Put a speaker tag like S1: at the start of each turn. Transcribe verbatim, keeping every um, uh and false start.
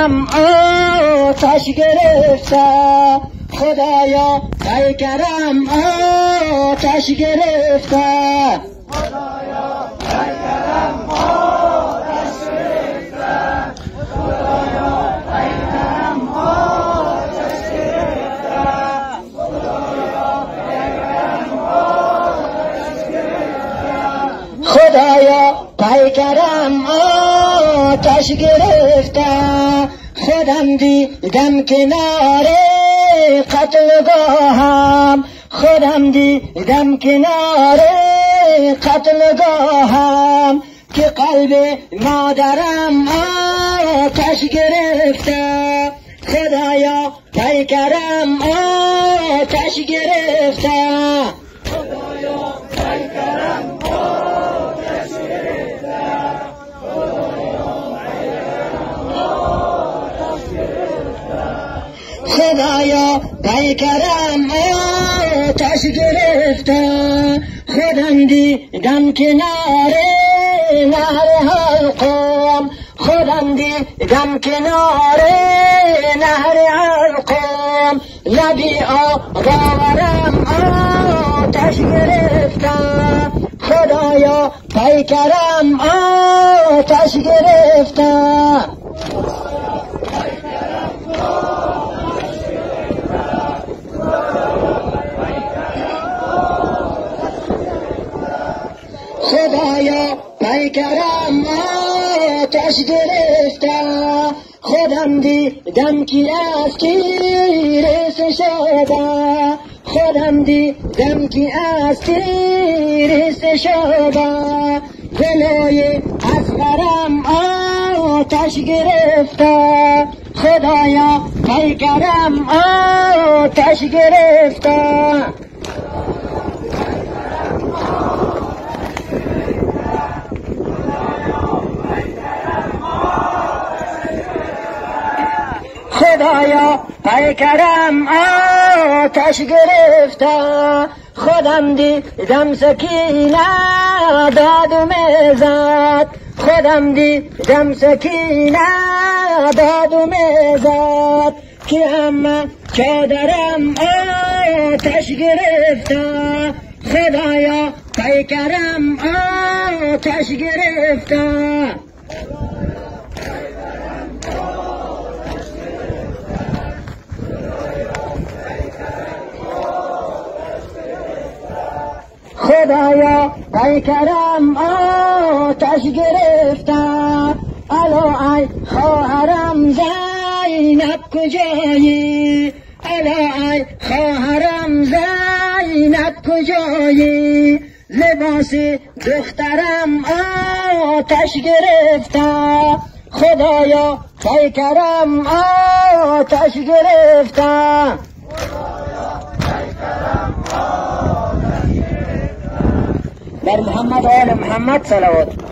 S1: پیکرم آتش گرفته، خدایا پیکرم آتش گرفته،
S2: خدایا پیکرم آتش گرفته، خدایا پیکرم آتش گرفته، خدایا پیکرم آتش گرفته،
S1: خدایا پیکرم آتش گرفته. خودم دیدم کنار قتلگاهم، خودم دیدم کنار قتلگاهم که قلب مادرم آتش گرفته، خدایا پیکرم آتش گرفته،
S2: خدایا پیکرم آتش گرفته، خدایا پیکرم آتش گرفته،
S1: خدایا پیکرم آتش گرفته. خودم دیدم کنار نهر حلقم، خودم دیدم کنار نهر حلقم، لبی آوارم آتش گرفته، خدایا پیکرم آتش گرفته، خدایا پیکرم آتش گرفته. خودم دیدم که از تیرس شده، خودم دیدم که از تیرس شده، گلوی اصغرم آتش گرفته، خدایا پیکرم آتش گرفته، خدایا پیکرم آتش گرفته. خودم دیدم سکینه دادم زد، خودم دیدم سکینه دادم زد که همه چادرم آتش گرفته، خدایا پیکرم آتش گرفته، خدایا پیکرم آتش گرفته. الا ای خواهرم زینب کجایی، الا ای خواهرم زینب کجایی، لباس دخترم آتش گرفته، خدایا پیکرم آتش گرفته، بر محمد و آل محمد صلوات.